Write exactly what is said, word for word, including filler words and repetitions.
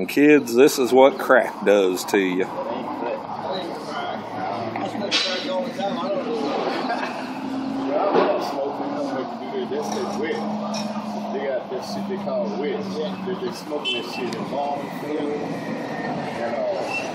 And kids, this is what crack does to you. They got that shit they call wet. They, they smoking that shit in long and uh